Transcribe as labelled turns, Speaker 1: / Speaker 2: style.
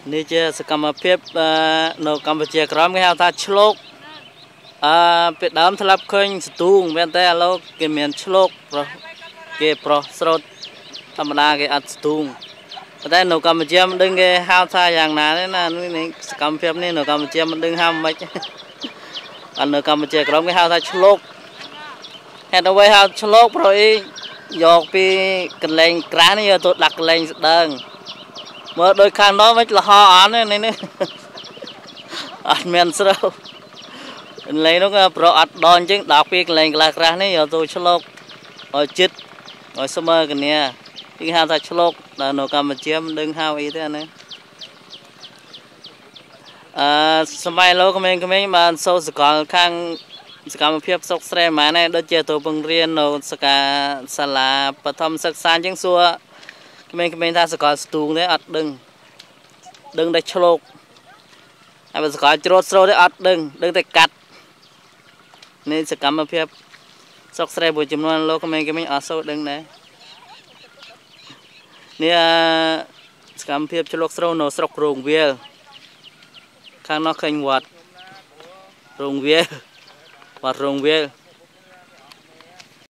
Speaker 1: នេះជាសកម្មភាពនៅកម្ពុជាក្រមគេហៅថាឆ្លោកពេលដើមធ្លាប់ឃើញស្ទូងមែនតែឥឡូវគេមានឆ្លោកប្រុសគេប្រុសស្រោតធម្មតាគេអត់ស្ទូងតែនៅកម្ពុជាមិនដឹងគេហៅថាយ៉ាងណាទេណានេះសកម្មភាពនេះនៅកម្ពុជាមិនដឹងហៅមិនអត់នៅកម្ពុជាក្រមគេហៅថាឆ្លោកហេតុអ្វីហៅឆ្លោកព្រោះអីយកពីកន្លែងក្រាស់នេះយកទៅដាក់កន្លែងស្ដើងមើលដូចខាងនោះវិញលហអត់នេះអត់មានស្រូវកន្លែងនោះប្រអត់ដអញ្ចឹងដាក់ពីកន្លែងក្រាស់នេះយកទៅឆ្លោកឲ្យចិត្តឲ្យស្មើគ្នាគេហៅថាឆ្លោកដល់នៅកម្ពុជាមិនដឹងហៅអីទេណាសម័យលោកក្មេងៗបានសូត្រសកលខាងសកម្មភាពសុខស្រែម៉ានដូចជាទៅបង្រៀននៅសាលាបឋមសិក្សាអញ្ចឹងសួរក្មេងៗថាសកលស្ទូងទេអត់ដឹងតែឆ្លោកហើយសកលច្រូតស្រោទេអត់ដឹងតែកាត់នេះសកម្មភាពសុខស្រែមួយចំនួនលោកក្មេងៗអត់សូវដឹងដែរនេះសកម្មភាពឆ្លុកស្រោនៅស្រុករោងវាលខាងនោះឃើញវត្តរោងវាល